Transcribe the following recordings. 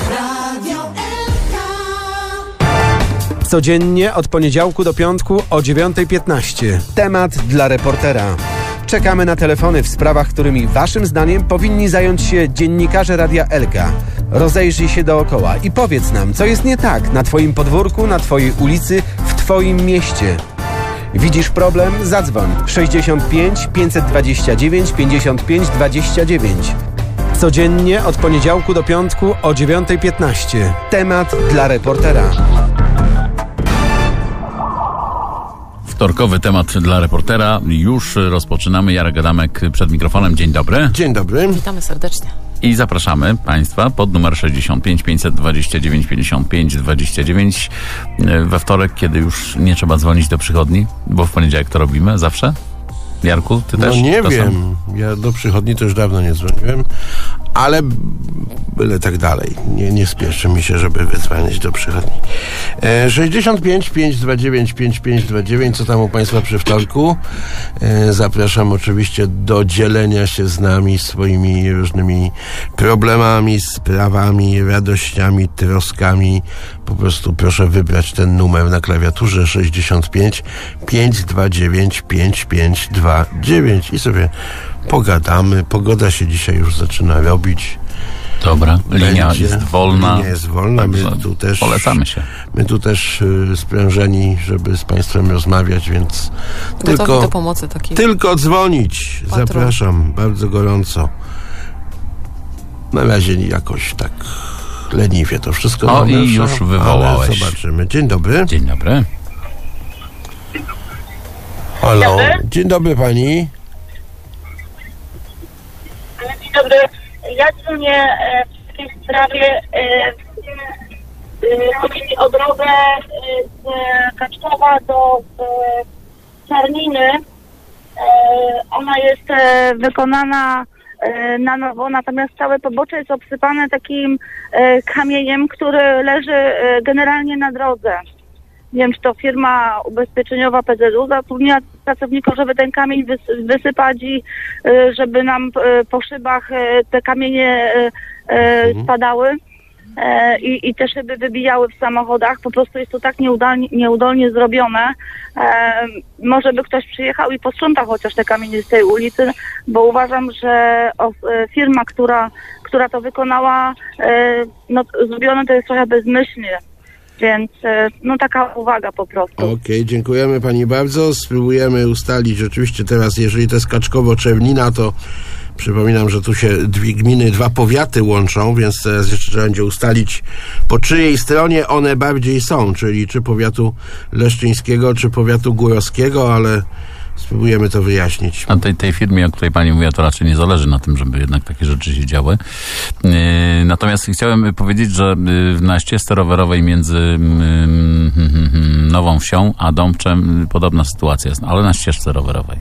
Radio Elka. Codziennie od poniedziałku do piątku o 9:15. Temat dla reportera. Czekamy na telefony w sprawach, którymi waszym zdaniem powinni zająć się dziennikarze Radia Elka. Rozejrzyj się dookoła i powiedz nam, co jest nie tak na twoim podwórku, na twojej ulicy, w twoim mieście. Widzisz problem? Zadzwoń 65 529 55 29. Codziennie od poniedziałku do piątku o 9:15. Temat dla reportera. Wtorkowy temat dla reportera. Już rozpoczynamy. Jarek Adamek przed mikrofonem. Dzień dobry. Dzień dobry. Witamy serdecznie. I zapraszamy Państwa pod numer 65 529 55 29 we wtorek, kiedy już nie trzeba dzwonić do przychodni, bo w poniedziałek to robimy zawsze. Jarku, ty też? No nie wiem. Ja do przychodni to już dawno nie dzwoniłem, ale byle tak dalej. Nie spieszy mi się, żeby wydzwaniać do przychodni. 65 529 5529. Co tam u Państwa przy wtorku? Zapraszam oczywiście do dzielenia się z nami swoimi różnymi problemami, sprawami, radościami, troskami. Po prostu proszę wybrać ten numer na klawiaturze 65 529 5529 i sobie pogadamy. Pogoda się dzisiaj już zaczyna robić. Dobra, linia jest wolna. Linia jest wolna. Polecamy się. My tu też sprężeni, żeby z Państwem rozmawiać, więc Gotowi do pomocy takiej. tylko dzwonić. Patron. Zapraszam bardzo gorąco. Na razie jakoś tak leniwie to wszystko. O, i już wywołałeś. Ale zobaczymy. Dzień dobry. Dzień dobry. Halo. Dzień dobry pani. Dzień dobry. Ja dzwonię w takiej sprawie. Chodzi mi o drogę z Kaczkowa do Czarniny. Ona jest wykonana na nowo, natomiast całe pobocze jest obsypane takim kamieniem, który leży generalnie na drodze. Nie wiem, czy to firma ubezpieczeniowa PZU zatrudnia pracowników, żeby ten kamień wysypać i żeby nam po szybach te kamienie spadały i te szyby wybijały w samochodach. Po prostu jest to tak nieudolnie zrobione. Może by ktoś przyjechał i posprzątał chociaż te kamienie z tej ulicy, bo uważam, że firma, która to wykonała, zrobione to jest trochę bezmyślnie. Więc taka uwaga po prostu. Okej, dziękujemy pani bardzo. Spróbujemy ustalić. Oczywiście teraz, jeżeli to jest Kaczkowo-Czernina, to przypominam, że tu się dwie gminy, dwa powiaty łączą, więc teraz jeszcze trzeba będzie ustalić, po czyjej stronie one bardziej są, czyli czy powiatu leszczyńskiego, czy powiatu górowskiego, ale spróbujemy to wyjaśnić. A tej firmie, o której pani mówiła, to raczej nie zależy na tym, żeby jednak takie rzeczy się działy. Natomiast chciałem powiedzieć, że na ścieżce rowerowej między Nową Wsią a Dąbczem podobna sytuacja jest, ale na ścieżce rowerowej.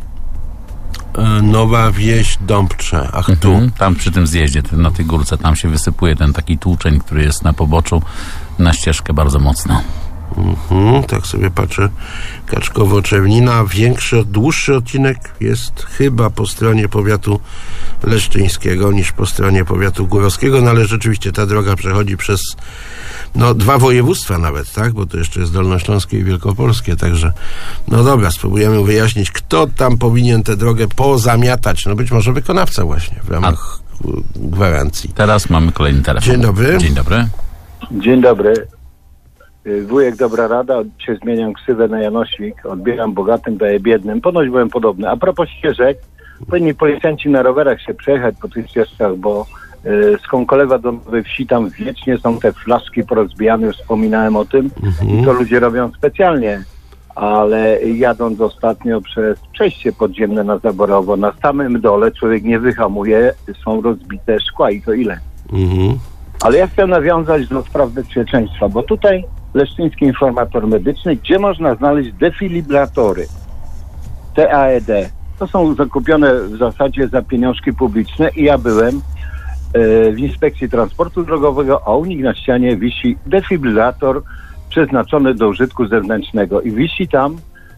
Nowa Wieś, Dąbcze. Ach, tu. Tam przy tym zjeździe, na tej górce, tam się wysypuje ten taki tłuczeń, który jest na poboczu, na ścieżkę bardzo mocno. Tak sobie patrzę. Kaczkowo-Czernina. Dłuższy odcinek jest chyba po stronie powiatu leszczyńskiego niż po stronie powiatu górowskiego, no ale rzeczywiście ta droga przechodzi przez dwa województwa nawet, tak? Bo to jeszcze jest dolnośląskie i wielkopolskie, także dobra, spróbujemy wyjaśnić, kto tam powinien tę drogę pozamiatać. Być może wykonawca właśnie w ramach gwarancji. Teraz mamy kolejny telefon. Dzień dobry. Dzień dobry. Dzień dobry. Wujek Dobra Rada, dzisiaj zmieniam ksywę na Janosik, odbieram bogatym, daję biednym. Ponoć byłem podobny. A propos ścieżek, powinni policjanci na rowerach się przejechać po tych ścieżkach, bo z Konkolewa do Nowej Wsi tam wiecznie są te flaszki porozbijane, już wspominałem o tym i to ludzie robią specjalnie, ale jadąc ostatnio przez przejście podziemne na Zaborowo, na samym dole człowiek nie wyhamuje, są rozbite szkła i to ile. Ale ja chcę nawiązać do spraw bezpieczeństwa, bo tutaj Leszczyński Informator Medyczny, gdzie można znaleźć defibrylatory TAED. To są zakupione w zasadzie za pieniążki publiczne i ja byłem w Inspekcji Transportu Drogowego, a u nich na ścianie wisi defibrylator przeznaczony do użytku zewnętrznego i wisi tam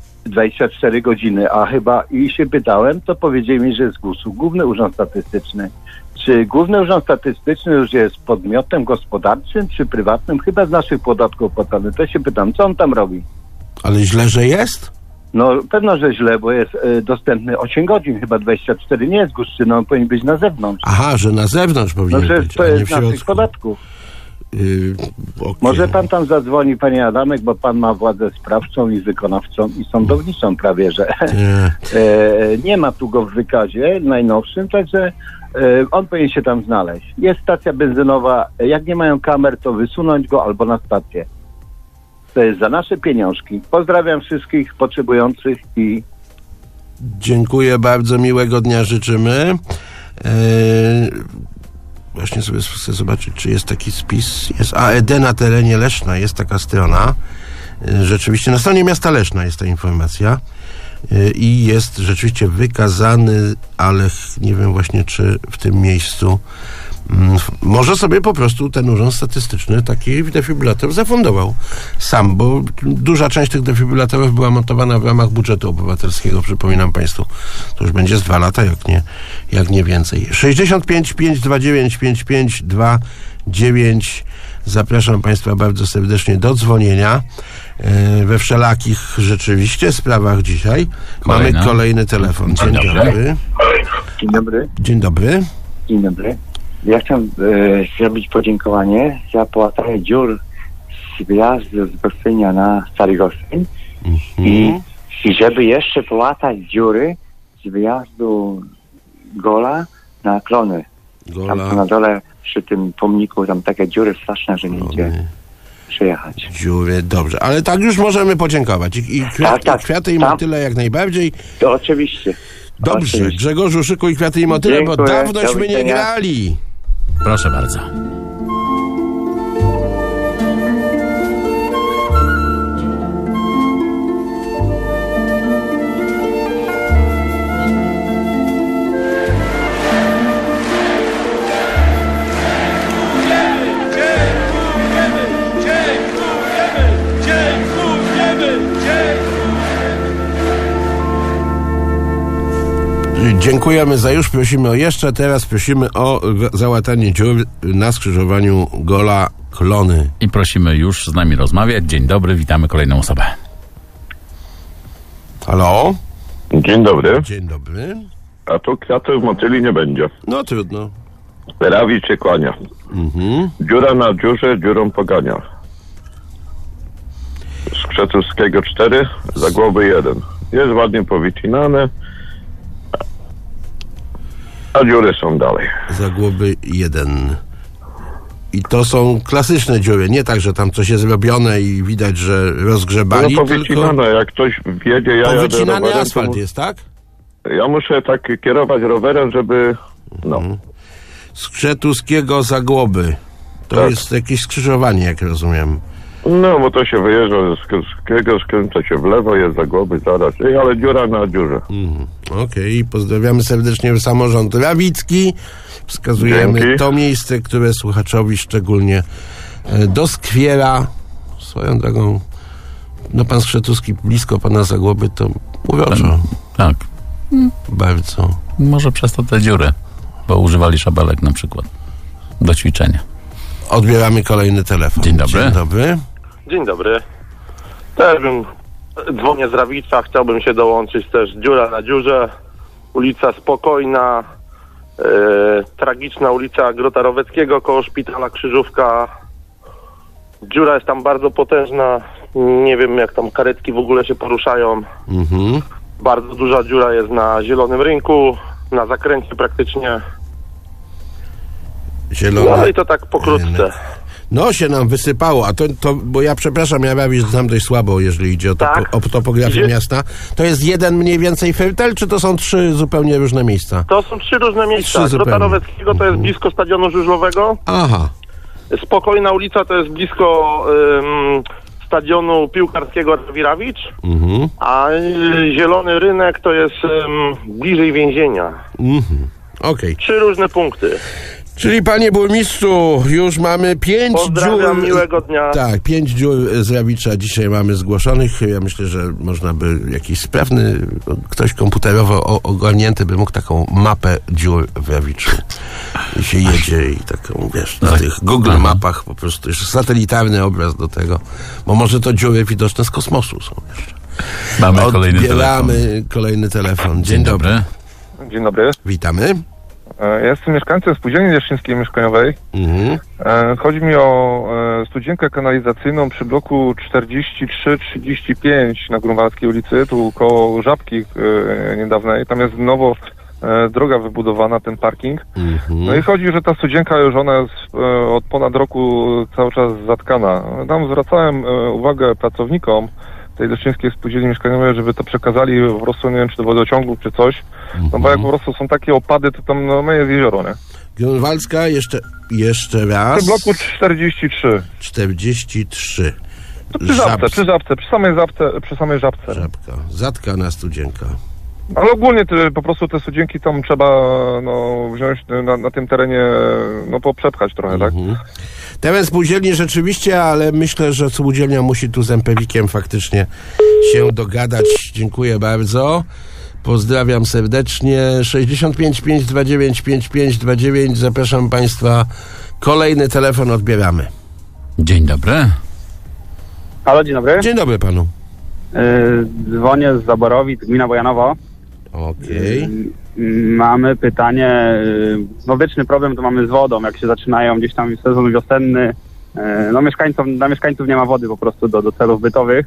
24 godziny, a chyba i się pytałem, to powiedzieli mi, że z GUS-u, Główny Urząd Statystyczny. Czy Główny Urząd Statystyczny już jest podmiotem gospodarczym czy prywatnym? Chyba z naszych podatków płacony. To się pytam, co on tam robi? Ale źle, że jest? No pewno, że źle, bo jest dostępny 8 godzin, chyba 24 nie jest Guszczyna, on powinien być na zewnątrz. Aha, że na zewnątrz No powinien przecież być, to a nie jest w z naszych środku. podatków. Okay. Może pan tam zadzwoni, panie Adamek, bo pan ma władzę sprawczą i wykonawczą i sądowniczą prawie, że Nie. nie ma tu go w wykazie najnowszym, także on powinien się tam znaleźć. Jest stacja benzynowa, jak nie mają kamer, to wysunąć go albo na stację. To jest za nasze pieniążki. Pozdrawiam wszystkich potrzebujących i Dziękuję bardzo, miłego dnia życzymy. Właśnie sobie chcę zobaczyć, czy jest taki spis. Jest AED na terenie Leszna, jest taka strona. Rzeczywiście na stronie miasta Leszna jest ta informacja. I jest rzeczywiście wykazany, ale nie wiem właśnie, czy w tym miejscu może sobie po prostu ten urząd statystyczny taki defibrylator zafundował sam, bo duża część tych defibrylatorów była montowana w ramach budżetu obywatelskiego, przypominam Państwu. To już będzie z 2 lata, jak nie więcej. 65 529 5529. Zapraszam Państwa bardzo serdecznie do dzwonienia we wszelakich rzeczywiście sprawach dzisiaj. Mamy kolejny telefon. Dzień dobry. Dzień dobry. Dzień dobry. Dzień dobry. Ja chciałem zrobić podziękowanie za połatanie dziur z wyjazdu z Gostynia na Stary Gostyń i żeby jeszcze połatać dziury z wyjazdu Gola na Klony. Tam są na dole przy tym pomniku, tam takie dziury straszne, że nie idzie przejechać. Dziury, dobrze. Ale tak już możemy podziękować. I kwiaty i motyle jak najbardziej. To oczywiście. Dobrze, Oczywiście. Grzegorzu, szykuj kwiaty i motyle, Dziękuję. bo dawnośmy Do nie widzenia. grali. Proszę bardzo. Dziękujemy za już, prosimy o jeszcze. Teraz prosimy o załatanie dziur na skrzyżowaniu Gola Klony. I prosimy już z nami rozmawiać. Dzień dobry, witamy kolejną osobę. Halo? Dzień dobry. Dzień dobry. A tu kwiatów motyli nie będzie. No trudno. Rawi się kłania. Dziura na dziurze dziurą pogania. Z Krzetuskiego 4, Zagłoby 1. Jest ładnie powycinane, a dziury są dalej. Zagłoby 1. I to są klasyczne dziury, nie tak, że tam coś jest robione i widać, że rozgrzebali, No powycinane, jak ktoś wiedzie, ja jadę powycinany rowerem, asfalt to jest, tak? ja muszę tak kierować rowerem, żeby... No. Z Krzetuskiego Zagłoby. To Tak. jest jakieś skrzyżowanie, jak rozumiem. No, bo to się wyjeżdża z Krzetuskiego, skręca się w lewo, jest Zagłoby zaraz, ale dziura na dziurze. Okej, pozdrawiamy serdecznie samorząd Rawicki. Wskazujemy Dzięki. to miejsce, które słuchaczowi szczególnie doskwiera. Swoją drogą, no pan Skrzetuski blisko pana Zagłoby, to uroczo. Tak. Bardzo. Może przez to te dziury, bo używali szabelek na przykład do ćwiczenia. Odbieramy kolejny telefon. Dzień dobry. Dzień dobry. Dzień dobry. Też dzwonię z Rawicza, chciałbym się dołączyć też. Dziura na dziurze, ulica Spokojna, tragiczna ulica Grota Roweckiego koło szpitala Krzyżówka. Dziura jest tam bardzo potężna, nie wiem jak tam karetki w ogóle się poruszają. Bardzo duża dziura jest na Zielonym Rynku, na zakręcie praktycznie. No i to tak pokrótce. No się nam wysypało, a to bo ja przepraszam, ja Rawicz znam dość słabo, jeżeli idzie o, o topografię miasta. To jest jeden mniej więcej fertel, czy to są 3 zupełnie różne miejsca? To są 3 różne miejsca. 3 zupełnie. Grota Roweckiego to jest blisko stadionu żużlowego. Aha. Spokojna ulica to jest blisko stadionu piłkarskiego Rawicz, a Zielony Rynek to jest bliżej więzienia. Okej. 3 różne punkty. Czyli panie burmistrzu, już mamy 5 dziur. Pozdrawiam, miłego dnia. Tak, 5 dziur z Rawicza dzisiaj mamy zgłoszonych. Ja myślę, że można by jakiś sprawny, ktoś komputerowo ogarnięty by mógł taką mapę dziur w Rawiczu. I się jedzie i taką, wiesz, na tych Google mapach po prostu jeszcze satelitarny obraz do tego. Bo może to dziury widoczne z kosmosu są jeszcze. Mamy kolejny telefon. Dzień dobry. Dzień dobry. Witamy. Ja jestem mieszkańcem spółdzielni leszczyńskiej mieszkaniowej. Chodzi mi o studzienkę kanalizacyjną przy bloku 43-35 na Grunwaldzkiej ulicy, tu koło Żabki niedawnej. Tam jest nowo droga wybudowana, ten parking. No i chodzi, że ta studzienka już ona jest od ponad roku cały czas zatkana. Tam zwracałem uwagę pracownikom tej leszczyńskiej spółdzielni mieszkaniowej, żeby to przekazali po prostu, nie wiem, czy do wodociągu, czy coś. No bo jak po prostu są takie opady, to tam no jest jezioro, nie? Grunwaldzka, jeszcze raz. W bloku 43. 43. To przy samej Żabce. Żabka. Zatkana studzienka. Ale ogólnie po prostu te studzienki tam trzeba wziąć na tym terenie, poprzepchać trochę, tak? Teren spółdzielni rzeczywiście, ale myślę, że spółdzielnia musi tu z MPWiK-iem faktycznie się dogadać. Dziękuję bardzo. Pozdrawiam serdecznie. 65 529 5529. Zapraszam państwa. Kolejny telefon odbieramy. Dzień dobry. Halo, dzień dobry. Dzień dobry panu. Dzwonię z Zaborowic, gmina Wojanowo. Okej. Mamy pytanie, wieczny problem to mamy z wodą, jak się zaczynają gdzieś tam sezon wiosenny, dla mieszkańców nie ma wody po prostu do celów bytowych.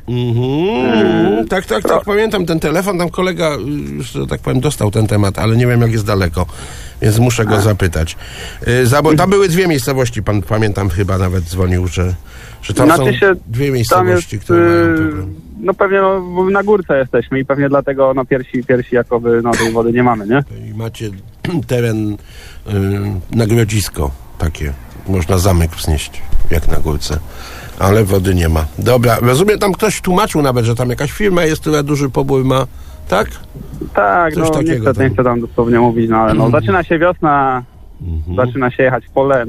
Tak, pamiętam ten telefon, tam kolega, że tak powiem, dostał ten temat, ale nie wiem jak jest daleko, więc muszę go zapytać. Tam były 2 miejscowości, pan pamiętam chyba nawet dzwonił, że tam są 2 miejscowości, które mają problem. No pewnie bo na górce jesteśmy i pewnie dlatego piersi jakoby tej wody nie mamy, nie? I macie teren na grodzisko takie, można zamek wznieść jak na górce, ale wody nie ma. Dobra, rozumiem, tam ktoś tłumaczył nawet, że tam jakaś firma jest, która duży pobór ma, tak? Tak, nie chcę tam dosłownie mówić, ale zaczyna się wiosna, zaczyna się jechać w pole,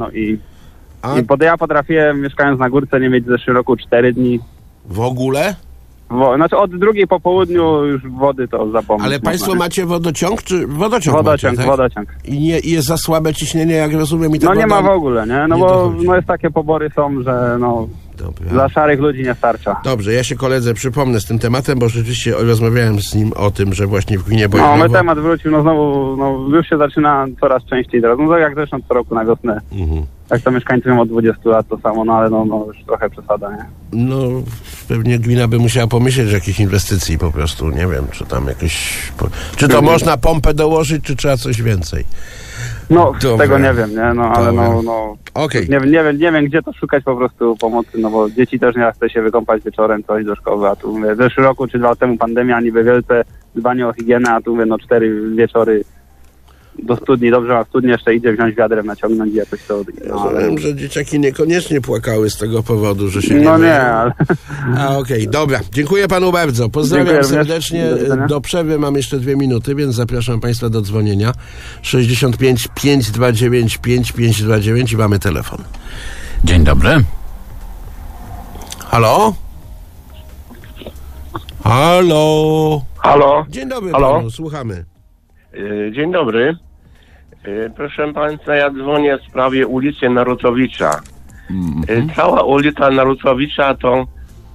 ja potrafiłem, mieszkając na górce, nie mieć w zeszłym roku 4 dni. W ogóle? Znaczy od 2 po południu już wody to zapomnieć. Ale państwo macie wodociąg, czy wodociąg? Wodociąg, tak? Wodociąg. I jest za słabe ciśnienie, jak rozumiem? I ta nie ma w ogóle, nie? Bo jest takie pobory są, że dla szarych ludzi nie starcza. Dobrze, ja się koledze przypomnę z tym tematem, bo rzeczywiście rozmawiałem z nim o tym, że właśnie w gminie Wojanowo... my temat wrócił, znowu, już się zaczyna coraz częściej teraz. Jak zresztą co roku na wiosnę. Jak to mieszkańcy mają od 20 lat to samo, ale już trochę przesada, nie? Pewnie gmina by musiała pomyśleć o jakiejś inwestycji po prostu, nie wiem, czy tam jakieś... Czy to można pompę dołożyć, czy trzeba coś więcej? Tego nie wiem, nie? Okay. Nie wiem, gdzie to szukać po prostu pomocy, bo dzieci też nie chce się wykąpać wieczorem, coś do szkoły, a tu mówię, w zeszłym roku czy 2 lat temu pandemia, niby wielce dbanie o higienę, a tu mówię, 4 wieczory do studni, dobrze, a w studni jeszcze idzie wziąć wiadrem, naciągnąć i jakoś to... Rozumiem, że dzieciaki niekoniecznie płakały z tego powodu, że się ale... Okej, dobra. Dziękuję panu bardzo. Pozdrawiam serdecznie. Do przerwy mam jeszcze 2 minuty, więc zapraszam państwa do dzwonienia. 65 529 5529 i mamy telefon. Dzień dobry. Halo? Halo? Dzień dobry panu, słuchamy. Dzień dobry. Proszę państwa, ja dzwonię w sprawie ulicy Narutowicza. Cała ulica Narutowicza to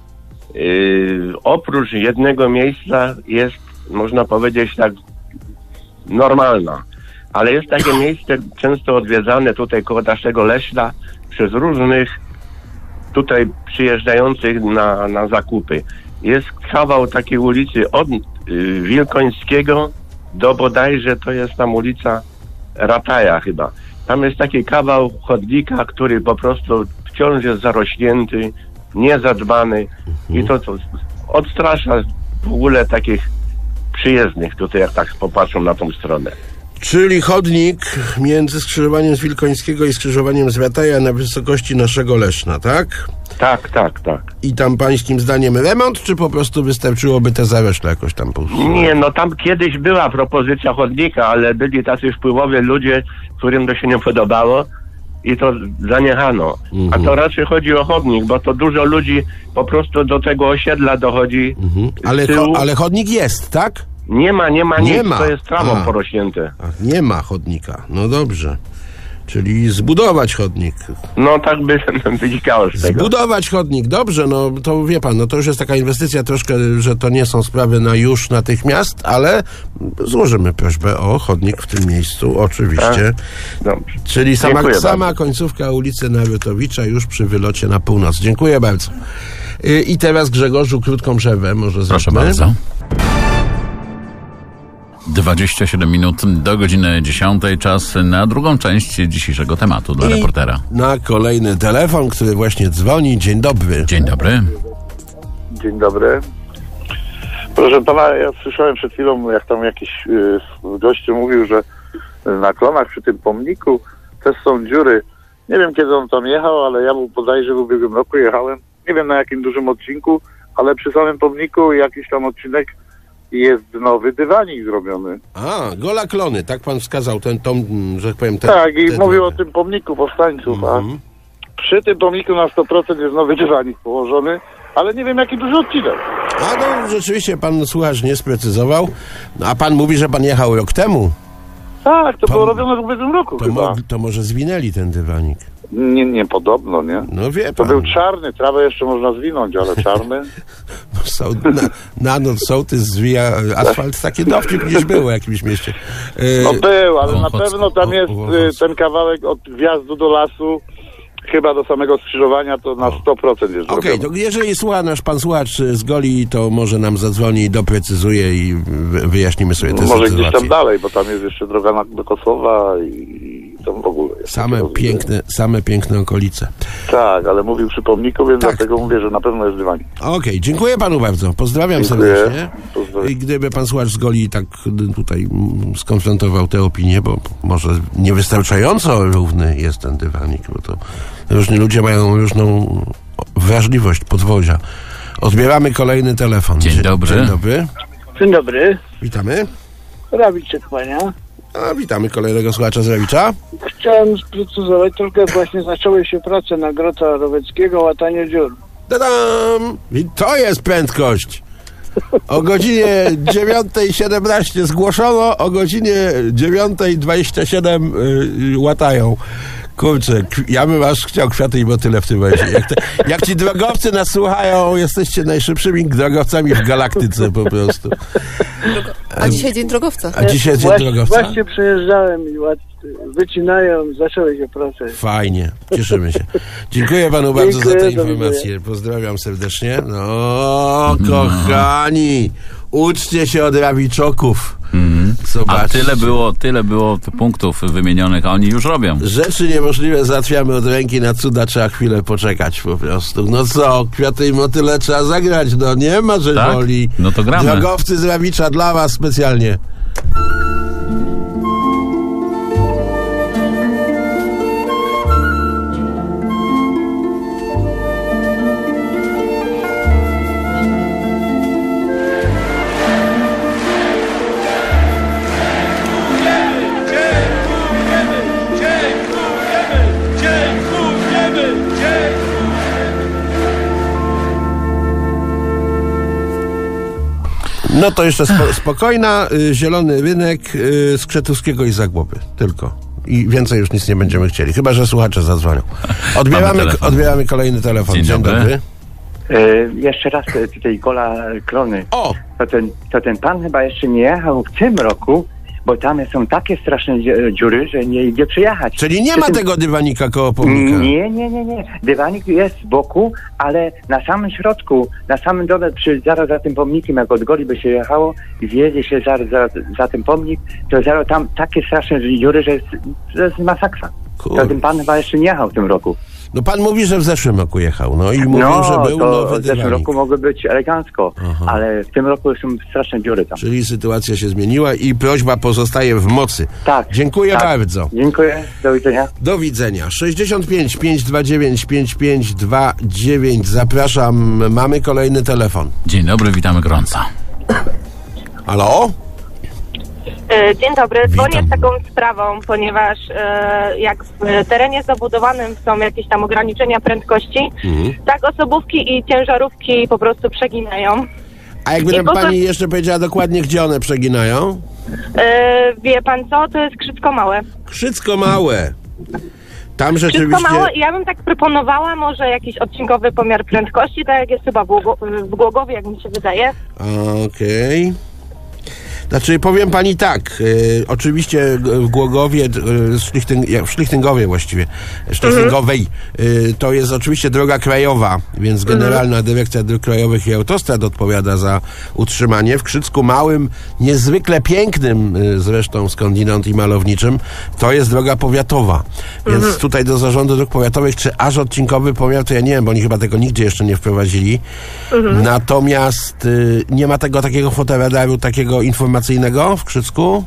oprócz jednego miejsca jest, można powiedzieć tak, normalna. Ale jest takie miejsce często odwiedzane tutaj koło naszego Leśna przez różnych tutaj przyjeżdżających na zakupy. Jest kawał takiej ulicy od Wilkońskiego do bodajże to jest tam ulica Rataja chyba. Tam jest taki kawał chodnika, który po prostu wciąż jest zarośnięty, niezadbany i to odstrasza w ogóle takich przyjezdnych tutaj, jak tak popatrzą na tą stronę. Czyli chodnik między skrzyżowaniem z Wilkońskiego i skrzyżowaniem z Rataja na wysokości naszego Leszna, tak? Tak. I tam pańskim zdaniem remont, czy po prostu wystarczyłoby te zarośle jakoś tam pousuwać? Nie, tam kiedyś była propozycja chodnika, ale byli tacy wpływowi ludzie, którym to się nie podobało i to zaniechano. A to raczej chodzi o chodnik, bo to dużo ludzi po prostu do tego osiedla dochodzi. Ale chodnik jest, tak? Nie ma nic, to jest trawą A. porośnięte. Nie ma chodnika. No dobrze. Czyli zbudować chodnik. No tak by wynikało z tego. Zbudować chodnik, dobrze, no to wie pan, no to już jest taka inwestycja troszkę, że to nie są sprawy na już natychmiast, ale złożymy prośbę o chodnik w tym miejscu, oczywiście. Dobrze. Czyli Dziękuję sama bardzo. końcówka ulicy Narutowicza już przy wylocie na północ. Dziękuję bardzo. I teraz Grzegorzu krótką przerwę może Proszę zrobimy. bardzo. 27 minut do godziny 10. Czas na drugą część dzisiejszego tematu dla reportera. Na kolejny telefon, który właśnie dzwoni. Dzień dobry. Dzień dobry. Dzień dobry. Proszę pana, ja słyszałem przed chwilą, jak tam jakiś gościu mówił, że na Klonach przy tym pomniku też są dziury. Nie wiem, kiedy on tam jechał, ale ja bodajże w ubiegłym roku jechałem. Nie wiem na jakim dużym odcinku, ale przy samym pomniku jakiś tam odcinek jest nowy dywanik zrobiony. Gola Klony, tak pan wskazał, że tak powiem... Tak, i mówił o tym pomniku powstańców, a przy tym pomniku na 100% jest nowy dywanik położony, ale nie wiem jaki duży odcinek. No rzeczywiście pan słuchacz nie sprecyzował, a pan mówi, że pan jechał rok temu. Tak, to było robione w ubiegłym roku chyba. To może zwinęli ten dywanik. Nie podobno, nie? No wie pan. To był czarny, trawę jeszcze można zwinąć, ale czarny. Na noc sołtys zwija asfalt, takie dowcip gdzieś było w jakimś mieście. No był, ale na pewno tam jest ten kawałek od wjazdu do lasu, chyba do samego skrzyżowania, to na 100% jest Okej, to jeżeli słucha nasz pan słuchacz z Goli, to może nam zadzwoni, doprecyzuje i wyjaśnimy sobie tę może sytuację. gdzieś tam dalej, bo tam jest jeszcze droga do Kosowa i tam w ogóle jest. Same piękne okolice. Tak, ale mówił przy pomniku, więc dlatego mówię, że na pewno jest dywanik. Okej, dziękuję panu bardzo. Pozdrawiam serdecznie. I gdyby pan słuchacz z Goli tak tutaj skonfrontował tę opinię, bo może niewystarczająco równy jest ten dywanik, bo to różni ludzie mają różną wrażliwość podwozia. Odbieramy kolejny telefon. Dzień dobry. Dzień dobry. Dzień dobry. Witamy. Rawiczek, pania. Witamy kolejnego słuchacza z Rawicza. Chciałem sprecyzować, trochę właśnie zaczęły się prace na Grota Roweckiego, łatanie dziur. Tadam! I to jest prędkość. O godzinie 9:17 zgłoszono, o godzinie 9:27 łatają. Kurczę, ja bym aż chciał kwiaty i motyle w tym momencie. Jak ci drogowcy nas słuchają, jesteście najszybszymi drogowcami w galaktyce po prostu. A dzisiaj dzień drogowca. A dzisiaj dzień drogowca? Właśnie przejeżdżałem i wycinają, zaczęły się prace. Fajnie, cieszymy się. Dziękuję panu bardzo za tę informację. Pozdrawiam serdecznie. No, kochani, uczcie się od Rawiczoków. A tyle było punktów wymienionych, a oni już robią. Rzeczy niemożliwe załatwiamy od ręki, na cuda trzeba chwilę poczekać po prostu. No co, kwiaty i motyle trzeba zagrać, no nie ma, że tak? boli. No to gramy. Drogowcy z Rawicza dla was specjalnie. No to jeszcze spokojna, zielony rynek Skrzetuskiego i Zagłoby. Tylko. I więcej już nic nie będziemy chcieli. Chyba że słuchacze zadzwonią. Odbieramy kolejny telefon. Dzień dobry. Jeszcze raz tutaj Gola Klony. O! To ten pan chyba jeszcze nie jechał w tym roku, bo tam są takie straszne dziury, że nie idzie przejechać. Czyli nie ma tego dywanika koło pomnika? Nie. Dywanik jest z boku, ale na samym środku, na samym dole, zaraz za tym pomnikiem, jak od Goli by się jechało i wjedzie się zaraz za ten pomnik, to zaraz tam takie straszne dziury, że jest masakra. To ten pan chyba jeszcze nie jechał w tym roku. No pan mówi, że w zeszłym roku jechał, no i mówił, że był nowy dywanik. W zeszłym roku mogło być elegancko, ale w tym roku są straszne dziury tam. Czyli sytuacja się zmieniła i prośba pozostaje w mocy. Tak. Dziękuję bardzo. Dziękuję, do widzenia. Do widzenia. 65 529 5529. Zapraszam, mamy kolejny telefon. Dzień dobry, witamy gorąco. Halo? Dzień dobry. Dzwonię z taką sprawą, ponieważ jak w terenie zabudowanym są jakieś tam ograniczenia prędkości, tak osobówki i ciężarówki po prostu przeginają. A jakby pani jeszcze powiedziała dokładnie, gdzie one przeginają? Wie pan co? To jest Krzycko Małe. Krzycko Małe. Tam rzeczywiście... Krzycko Małe i ja bym tak proponowała może jakiś odcinkowy pomiar prędkości, tak jak jest chyba w Głogowie, jak mi się wydaje. Okej. Znaczy, powiem pani tak, oczywiście w Głogowie, w Szlichtyngowie właściwie, Szlichtyngowej, to jest oczywiście droga krajowa, więc Generalna Dyrekcja Dróg Krajowych i Autostrad odpowiada za utrzymanie. W Krzycku Małym, niezwykle pięknym zresztą skądinąd i malowniczym, to jest droga powiatowa. Więc tutaj do Zarządu Dróg Powiatowych, czy aż odcinkowy pomiar, to ja nie wiem, bo oni chyba tego nigdzie jeszcze nie wprowadzili. Natomiast nie ma tego takiego fotoradaru, takiego informacyjnego w Krzycku?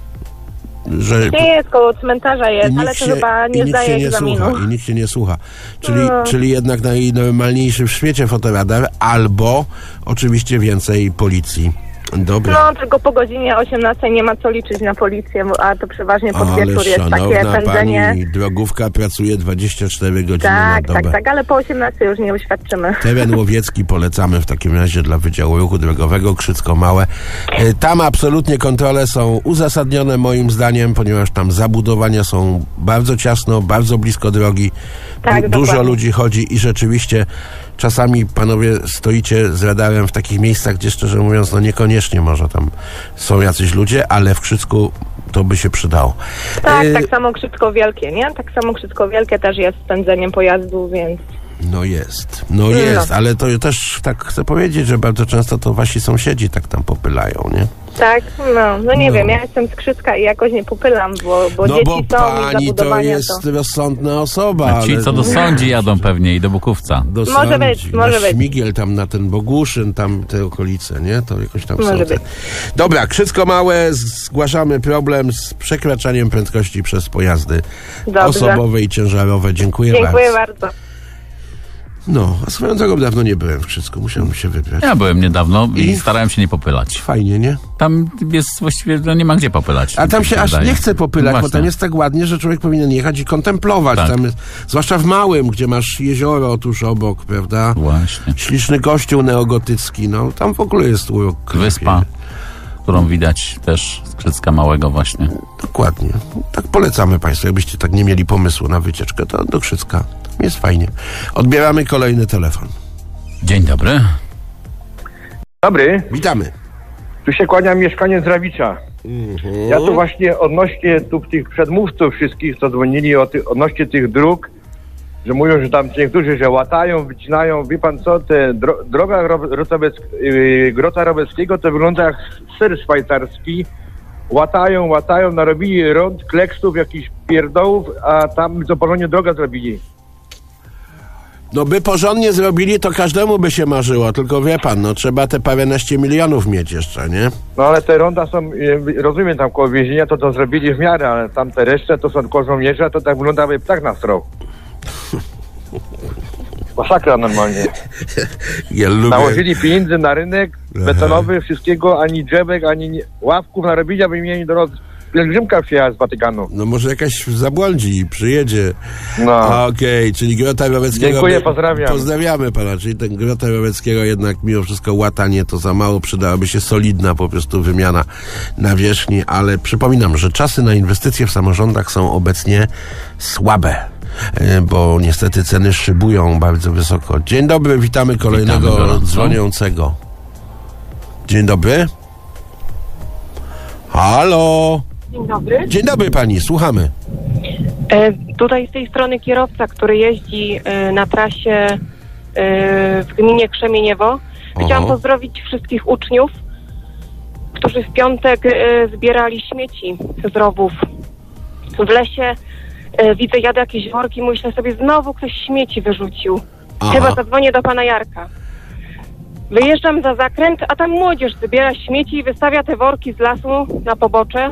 Że nie jest, koło cmentarza jest, ale to chyba nie zdaje egzaminu. I nikt się nie słucha. Czyli jednak najnormalniejszy w świecie fotoradar, albo oczywiście więcej policji. Dobra. No, tylko po godzinie 18 nie ma co liczyć na policję, a to przeważnie pod wieczór jest takie pędzenie. Pani, drogówka pracuje 24 godziny na dobę. Tak, ale po 18 już nie uświadczymy. Teren łowiecki polecamy w takim razie dla Wydziału Ruchu Drogowego Krzycko Małe. Tam absolutnie kontrole są uzasadnione moim zdaniem, ponieważ tam zabudowania są bardzo ciasno, bardzo blisko drogi. Tak, dużo dokładnie. ludzi chodzi i rzeczywiście czasami panowie stoicie z radarem w takich miejscach, gdzie szczerze mówiąc, no niekoniecznie może tam są jacyś ludzie, ale w Krzycku to by się przydało. Tak, tak samo Krzycko Wielkie, nie? Tak samo Krzycko Wielkie też jest z pędzeniem pojazdu, więc... No jest, ale to też tak chcę powiedzieć, że bardzo często to wasi sąsiedzi tak tam popylają, nie? Tak, no nie wiem, ja jestem z Krzycka i jakoś nie popylam, bo dzieci są pani i zabudowania to jest rozsądna osoba. A ci, co do Sądzi jadą pewnie i do Bukówca. Może być. Śmigiel tam na ten Boguszyn, tam te okolice, nie? To jakoś tam może są te... być. Dobra, Krzycko Małe, zgłaszamy problem z przekraczaniem prędkości przez pojazdy osobowe i ciężarowe. Dziękuję bardzo. No, a swoją drogą dawno nie byłem w Krzycku, musiałem się wybrać. Ja byłem niedawno i starałem się nie popylać. Fajnie, nie? Tam jest właściwie, nie ma gdzie popylać. A tam się aż nie chce popylać, No bo tam jest tak ładnie, że człowiek powinien jechać i kontemplować. Tak. Tam jest, zwłaszcza w Małym, gdzie masz jezioro tuż obok, prawda? Właśnie. Śliczny kościół neogotycki, no tam w ogóle jest urok. Wyspa, którą widać też z Krzycka Małego właśnie. Dokładnie. Tak polecamy państwu, jakbyście tak nie mieli pomysłu na wycieczkę, to do Krzycka. Jest fajnie. Odbieramy kolejny telefon. Dzień dobry. Dobry. Witamy. Tu się kłania mieszkaniec Rawicza. Ja tu właśnie odnośnie tych przedmówców wszystkich, co dzwonili odnośnie tych dróg, że mówią, że tam niektórzy, że łatają, wycinają. Wie pan co, droga Grota Robeckiego to wygląda jak ser szwajcarski. Łatają, narobili rąd, kleksów, jakichś pierdołów, a tam co porządnie droga zrobili. No by porządnie zrobili, to każdemu by się marzyło, tylko wie pan, no trzeba te paręnaście milionów mieć jeszcze, nie? No ale te ronda są, rozumiem, tam koło więzienia to zrobili w miarę, ale tam te resztę to są koło żołnierza, to tak wygląda jakby ptak na strop. Masakra normalnie. Ja lubię... Nałożyli pieniędzy na rynek betonowy, wszystkiego, ani drzewek, ani ławków narobili, aby mieli do pielgrzymka przyjechała z Watykanu. No może jakaś zabłądzi i przyjedzie. No. Okej, czyli Grota Roweckiego... Dziękuję, pozdrawiam. Pozdrawiamy pana, czyli ten Grota Roweckiego jednak mimo wszystko łatanie to za mało, przydałaby się solidna po prostu wymiana nawierzchni, ale przypominam, że czasy na inwestycje w samorządach są obecnie słabe, bo niestety ceny szybują bardzo wysoko. Dzień dobry, witamy kolejnego dzwoniącego. Dzień dobry. Halo. Dzień dobry. Dzień dobry pani, słuchamy. Tutaj z tej strony kierowca, który jeździ na trasie w gminie Krzemieniewo. Chciałam pozdrowić wszystkich uczniów, którzy w piątek zbierali śmieci z rowów. W lesie widzę, jadę jakieś worki, myślę sobie, znowu ktoś śmieci wyrzucił. Chyba zadzwonię do pana Jarka. Wyjeżdżam za zakręt, a tam młodzież zbiera śmieci i wystawia te worki z lasu na pobocze.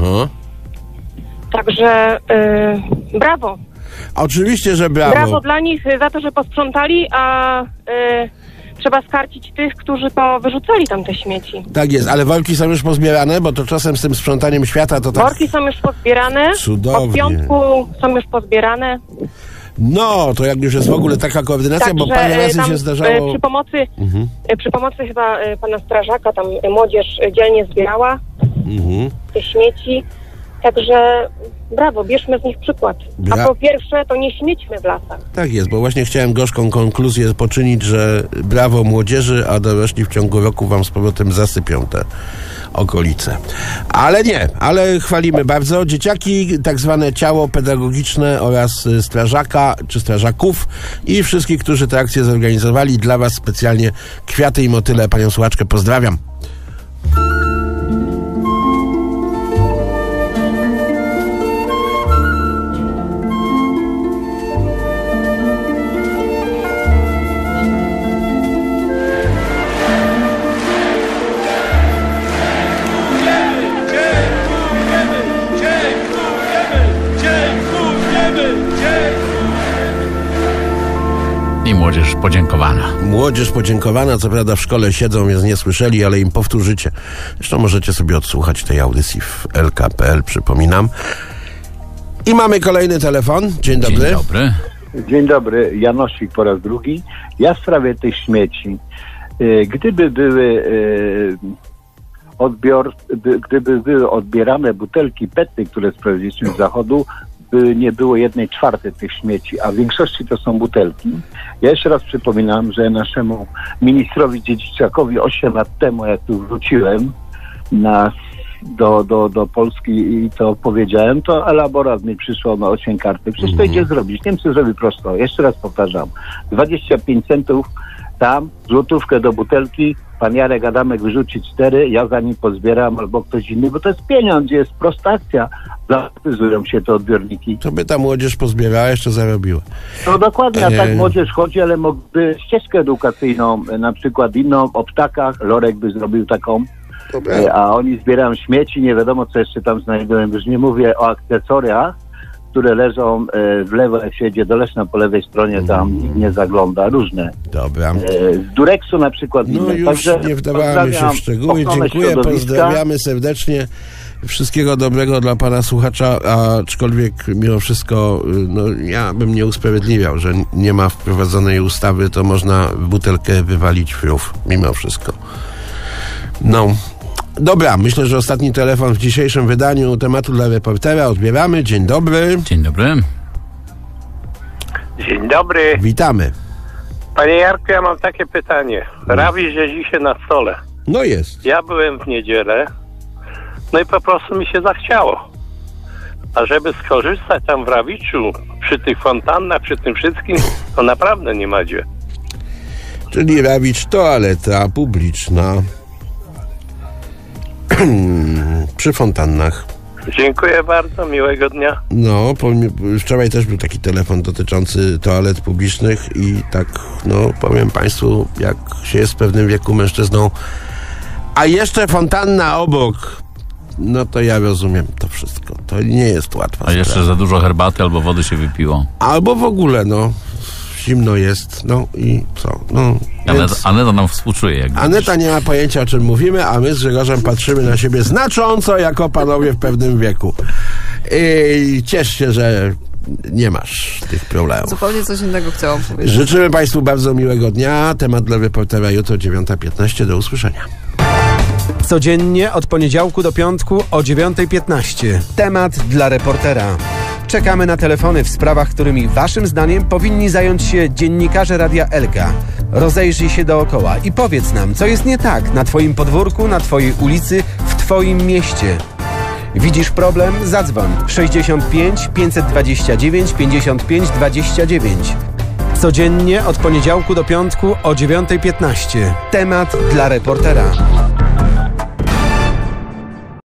Także brawo. Oczywiście, że brawo. Brawo dla nich za to, że posprzątali, a trzeba skarcić tych, którzy wyrzucali tam te śmieci. Tak jest, ale worki są już pozbierane, bo to czasem z tym sprzątaniem świata to tak... Worki są już pozbierane. Cudownie. Od piątku są już pozbierane. No, to jak już jest w ogóle taka koordynacja, Także, bo parę razy tam, się zdarzało... Przy pomocy chyba pana strażaka tam młodzież dzielnie zbierała te śmieci. Także brawo, bierzmy z nich przykład. A po pierwsze, to nie śmiećmy w lasach. Tak jest, bo właśnie chciałem gorzką konkluzję poczynić, że brawo młodzieży, a dorośli w ciągu roku wam z powrotem zasypią te okolice. Ale nie, ale chwalimy bardzo. Dzieciaki, tak zwane ciało pedagogiczne oraz strażaka czy strażaków i wszystkich, którzy tę akcję zorganizowali. Dla was specjalnie kwiaty i motyle. Panią słuchaczkę pozdrawiam. I młodzież podziękowana. Młodzież podziękowana, co prawda w szkole siedzą, więc nie słyszeli, ale im powtórzycie. Zresztą możecie sobie odsłuchać tej audycji w lk.pl, przypominam. I mamy kolejny telefon. Dzień dobry. Dzień dobry. Dzień dobry, Janosik po raz drugi. Ja w sprawie tych śmieci. Gdyby były gdyby były odbierane butelki PET-y, które sprawdziliśmy z zachodu, by nie było 1/4 tych śmieci, a w większości to są butelki. Ja jeszcze raz przypominam, że naszemu ministrowi Dziedziczczakowi 8 lat temu, jak tu wróciłem do Polski i to powiedziałem, to elaborat mi przysłał na 8 karty. Przecież to idzie zrobić. Niemcy zrobi prosto. Jeszcze raz powtarzam. 25 centów tam, złotówkę do butelki, pan Jarek Adamek wyrzuci 4, ja za nim pozbieram albo ktoś inny, bo to jest pieniądz, jest prosta akcja. Zauważyją się te odbiorniki. To by ta młodzież pozbierała, jeszcze zarobiła. No dokładnie, a tak młodzież chodzi, ale mógłby ścieżkę edukacyjną, na przykład inną, o ptakach, Lorek by zrobił taką, a oni zbierają śmieci, nie wiadomo co jeszcze tam znajdują, już nie mówię o akcesoriach, które leżą w lewo, jak się jedzie do Leszna po lewej stronie, tam nie zagląda, różne. Dobra. Z Dureksu na przykład. No inne. już Także nie wdawamy się w szczegóły. Dziękuję, pozdrawiamy serdecznie. Wszystkiego dobrego dla pana słuchacza, aczkolwiek mimo wszystko, no ja bym nie usprawiedliwiał, że nie ma wprowadzonej ustawy, to można w butelkę wywalić frów, mimo wszystko. No. Dobra, myślę, że ostatni telefon w dzisiejszym wydaniu tematu dla reportera odbieramy. Dzień dobry. Dzień dobry. Dzień dobry. Witamy. Panie Jarku, ja mam takie pytanie. Rawisz jeździ się na stole. No jest. Ja byłem w niedzielę, no i po prostu mi się zachciało. A żeby skorzystać tam w Rawiczu, przy tych fontannach, przy tym wszystkim, to naprawdę nie ma gdzie. Czyli Rawicz, toaleta publiczna. Przy fontannach. Dziękuję bardzo, miłego dnia. No, wczoraj też był taki telefon dotyczący toalet publicznych i tak, no, powiem państwu, jak się jest w pewnym wieku mężczyzną, a jeszcze fontanna obok, no to ja rozumiem to wszystko. To nie jest łatwa sprawa. jeszcze za dużo herbaty albo wody się wypiło. Albo w ogóle, no, zimno jest, no i co? No, więc... Aneta nam współczuje. Jak Aneta nie ma pojęcia, o czym mówimy, a my z Grzegorzem patrzymy na siebie znacząco jako panowie w pewnym wieku. I ciesz się, że nie masz tych problemów. Zupełnie coś innego chciałam powiedzieć. Życzymy państwu bardzo miłego dnia. Temat dla reportera jutro 9:15. Do usłyszenia. Codziennie od poniedziałku do piątku o 9:15. Temat dla reportera. Czekamy na telefony w sprawach, którymi waszym zdaniem powinni zająć się dziennikarze Radia Elka. Rozejrzyj się dookoła i powiedz nam, co jest nie tak na twoim podwórku, na twojej ulicy, w twoim mieście. Widzisz problem? Zadzwoń 65 529 55 29. Codziennie od poniedziałku do piątku o 9:15. Temat dla reportera.